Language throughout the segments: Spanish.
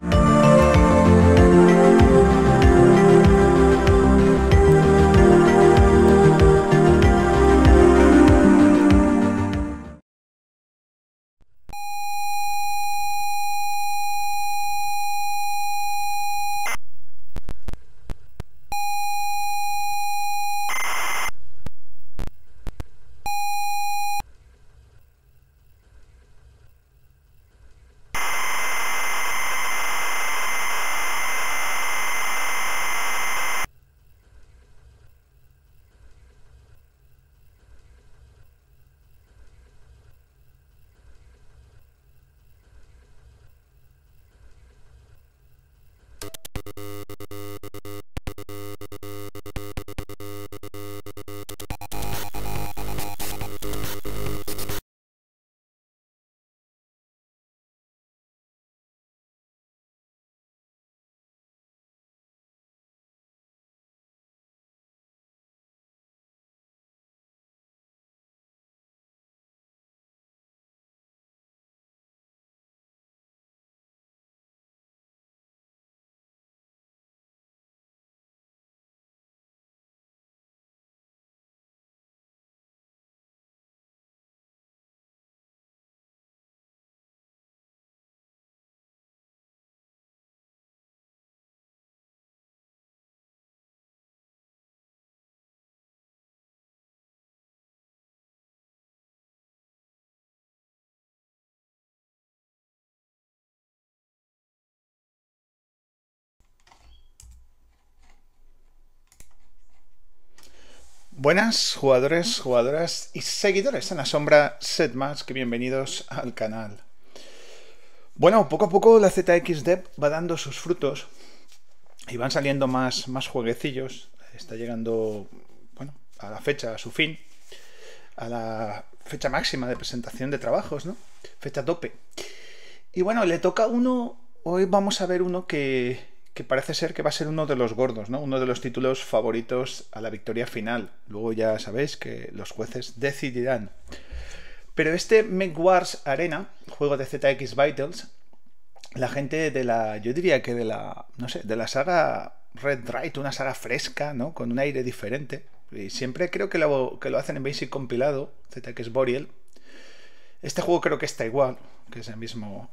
Buenas jugadores, jugadoras y seguidores en la sombra, sed más que bienvenidos al canal. Bueno, poco a poco la ZXDev va dando sus frutos y van saliendo más jueguecillos. Está llegando, bueno, a la fecha, a su fin, a la fecha máxima de presentación de trabajos, ¿no? Fecha tope. Y bueno, le toca uno, hoy vamos a ver uno que parece ser que va a ser uno de los gordos, ¿no? Uno de los títulos favoritos a la victoria final. Luego ya sabéis que los jueces decidirán. Pero este MechWars Arena, juego de ZX Vitals, la gente de la, yo diría que de la, no sé, de la saga Red Right, una saga fresca, ¿no? Con un aire diferente. Y siempre creo que lo hacen en Basic compilado, ZX Boreal. Este juego creo que está igual, que es el mismo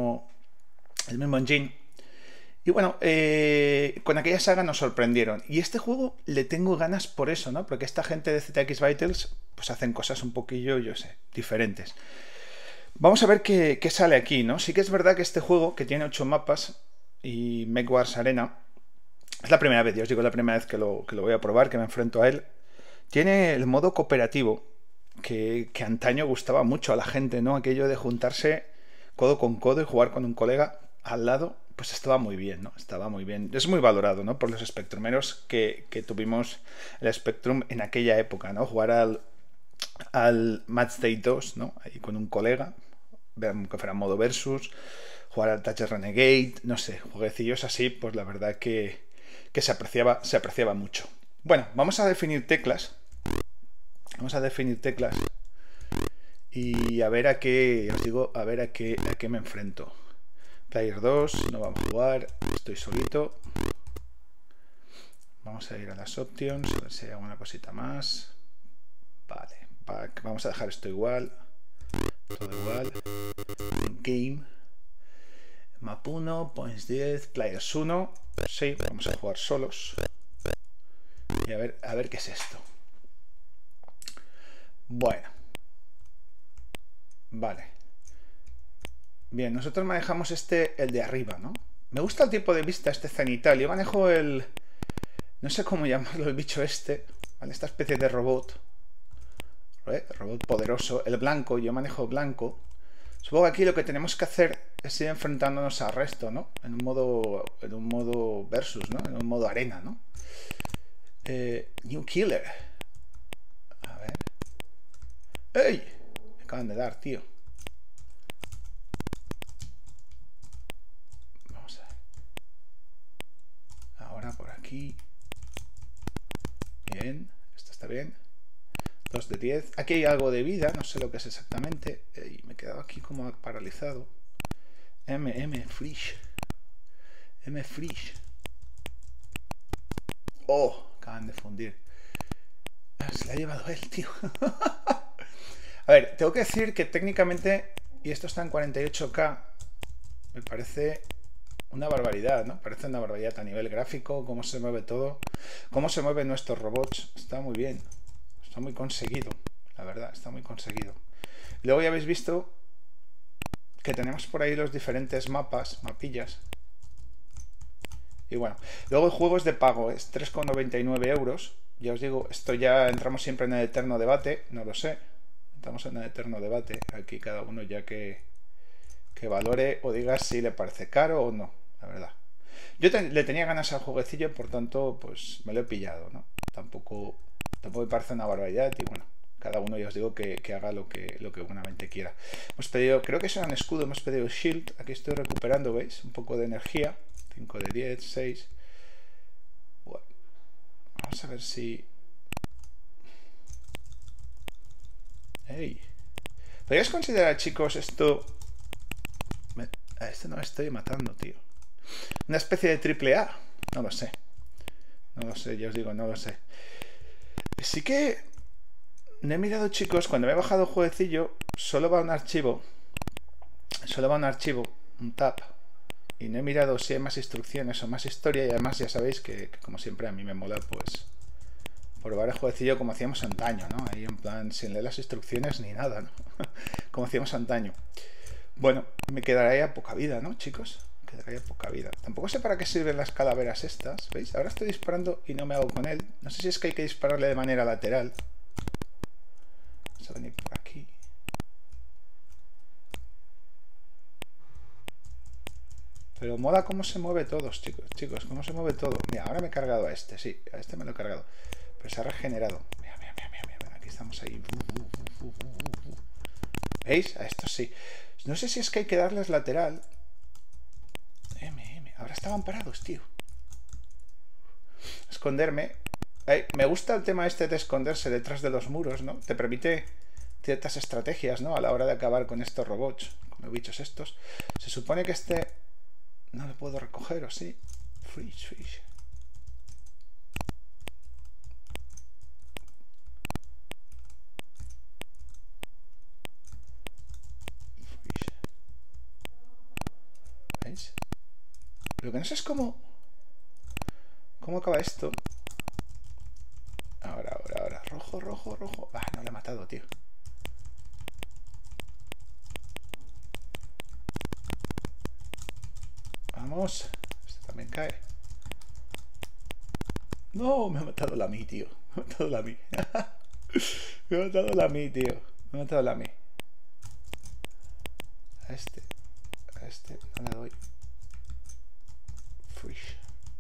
engine. Y bueno, con aquella saga nos sorprendieron. Y este juego le tengo ganas por eso, ¿no? Porque esta gente de ZX Vitals pues hacen cosas un poquillo, yo sé, diferentes. Vamos a ver qué sale aquí, ¿no? Sí que es verdad que este juego, que tiene 8 mapas, y MechWars Arena, es la primera vez, yo os digo, la primera vez que lo voy a probar, que me enfrento a él. Tiene el modo cooperativo, que antaño gustaba mucho a la gente, ¿no? Aquello de juntarse codo con codo y jugar con un colega al lado, pues estaba muy bien, ¿no? Estaba muy bien. Es muy valorado, ¿no? Por los Spectrumeros que tuvimos el Spectrum en aquella época, ¿no? Jugar al Matchday 2, ¿no? Ahí con un colega, que fuera modo versus, jugar al Touch Renegade, no sé, jueguecillos así, pues la verdad que se apreciaba mucho. Bueno, vamos a definir teclas. Vamos a definir teclas y a ver a qué, os digo, a ver a qué me enfrento. Player 2, no vamos a jugar, estoy solito. Vamos a ir a las options, a ver si hay alguna cosita más. Vale, back. Vamos a dejar esto igual, todo igual. Game, map 1, points 10, players 1. Sí, vamos a jugar solos. Y a ver qué es esto. Bueno, vale. Bien, nosotros manejamos el de arriba, ¿no? Me gusta el tipo de vista, este cenital. Yo manejo el... no sé cómo llamarlo, el bicho este, ¿vale? Esta especie de robot. Robot poderoso. El blanco, yo manejo blanco. Supongo que aquí lo que tenemos que hacer es ir enfrentándonos al resto, ¿no? En un modo versus, ¿no? En un modo arena, ¿no? New Killer. A ver. ¡Ey! Me acaban de dar, tío. Vamos a ver. Ahora por aquí. Bien. Esto está bien. 2 de 10. Aquí hay algo de vida. No sé lo que es exactamente. Y me he quedado aquí como paralizado. MM Frisch. M-Freeze. Oh, acaban de fundir. Se la ha llevado él, tío. A ver, tengo que decir que técnicamente, y esto está en 48K, me parece una barbaridad, ¿no? Parece una barbaridad a nivel gráfico, cómo se mueve todo, cómo se mueven nuestros robots. Está muy bien, está muy conseguido, la verdad, está muy conseguido. Luego ya habéis visto que tenemos por ahí los diferentes mapillas. Y bueno, luego el juego es de pago, es 3,99 euros. Ya os digo, esto ya entramos siempre en el eterno debate, no lo sé. Estamos en el eterno debate, aquí cada uno ya que valore o diga si le parece caro o no, la verdad. Yo le tenía ganas al jueguecillo, por tanto, pues me lo he pillado, ¿no? Tampoco me parece una barbaridad y bueno, cada uno ya os digo que haga lo que buenamente quiera. Hemos pedido, creo que será un escudo, hemos pedido shield, aquí estoy recuperando, ¿veis? Un poco de energía, 5 de 10, 6. Bueno, vamos a ver si... ¡Ey! ¿Podríais considerar, chicos, esto... A este no me estoy matando, tío. Una especie de triple A. No lo sé. No lo sé, ya os digo, no lo sé. Sí que... No he mirado, chicos, cuando me he bajado el jueguecillo, solo va un archivo. Solo va un archivo, un tab. Y no he mirado si hay más instrucciones o más historia. Y además ya sabéis que como siempre, a mí me mola, pues... probar el jueguecillo como hacíamos antaño, ¿no? Ahí en plan, sin leer las instrucciones ni nada, ¿no? Como hacíamos antaño. Bueno, me quedará ya poca vida, ¿no, chicos? Me quedará ya poca vida. Tampoco sé para qué sirven las calaveras estas, ¿veis? Ahora estoy disparando y no me hago con él. No sé si es que hay que dispararle de manera lateral. Vamos a venir por aquí. Pero mola cómo se mueve todos, chicos, cómo se mueve todo. Mira, ahora me he cargado a este, sí, a este me lo he cargado. Pero se ha regenerado. Mira, aquí estamos ahí. ¿Veis? A estos sí. No sé si es que hay que darles lateral. Ahora estaban parados, tío. Esconderme. Me gusta el tema este de esconderse detrás de los muros, ¿no? Te permite ciertas estrategias, ¿no? A la hora de acabar con estos robots, con los bichos estos. Se supone que este... No lo puedo recoger, ¿o sí? Freeze. ¿Veis? Lo que no sé es cómo acaba esto. Ahora. Rojo. Ah, no le he matado, tío. Vamos. Este también cae. No, me ha matado la mí, tío. Me ha matado la mí. Me ha matado la mí, tío. Me ha matado la mí. A este no le doy. Freeze.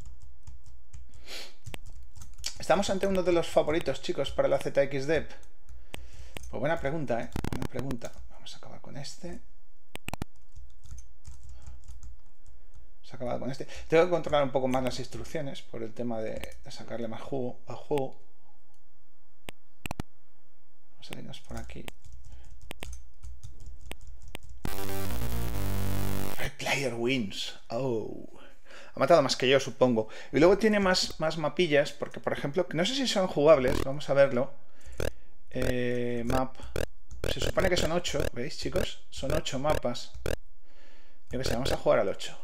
¿Estamos ante uno de los favoritos, chicos, para la ZXDev? Pues buena pregunta, ¿eh? Buena pregunta. Vamos a acabar con este. Acabado con este. Tengo que controlar un poco más las instrucciones por el tema de sacarle más jugo al juego. Vamos a irnos por aquí. Red Player wins. Oh. Ha matado más que yo, supongo. Y luego tiene más mapillas, porque por ejemplo, no sé si son jugables, vamos a verlo. Map. Se supone que son 8, ¿veis, chicos? Son 8 mapas. Yo que sé, vamos a jugar al 8.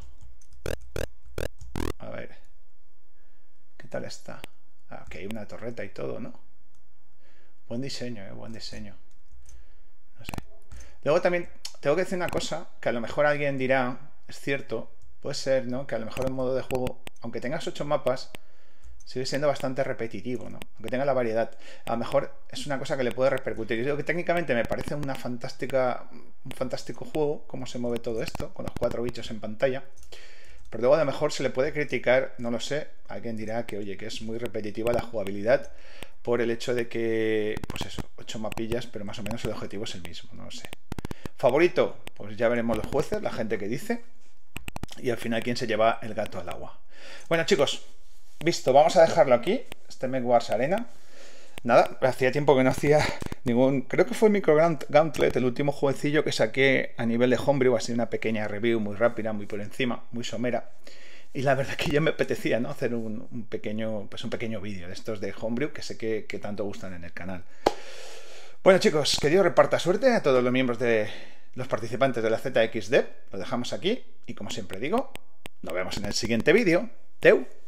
A ver. ¿Qué tal está? Ah, ok, una torreta y todo, ¿no? Buen diseño, buen diseño. No sé. Luego también tengo que decir una cosa, que a lo mejor alguien dirá, es cierto, puede ser, ¿no? Que a lo mejor el modo de juego, aunque tengas 8 mapas, sigue siendo bastante repetitivo, ¿no? Aunque tenga la variedad. A lo mejor es una cosa que le puede repercutir. Yo digo que técnicamente me parece un fantástico juego, cómo se mueve todo esto, con los 4 bichos en pantalla. Pero luego a lo mejor se le puede criticar, no lo sé, alguien dirá que, oye, que es muy repetitiva la jugabilidad por el hecho de que, pues eso, 8 mapillas, pero más o menos el objetivo es el mismo, no lo sé. Favorito, pues ya veremos los jueces, la gente que dice, y al final quién se lleva el gato al agua. Bueno, chicos, visto, vamos a dejarlo aquí, este MechWars Arena. Nada, hacía tiempo que no hacía ningún... Creo que fue Micro Gauntlet, el último jueguecillo que saqué a nivel de homebrew, así una pequeña review muy rápida, muy por encima, muy somera. Y la verdad que ya me apetecía, ¿no? Hacer un pequeño vídeo de estos de Homebrew que sé que tanto gustan en el canal. Bueno, chicos, que Dios reparta suerte a todos los miembros de los participantes de la ZXDev. Lo dejamos aquí y, como siempre digo, nos vemos en el siguiente vídeo. Teu.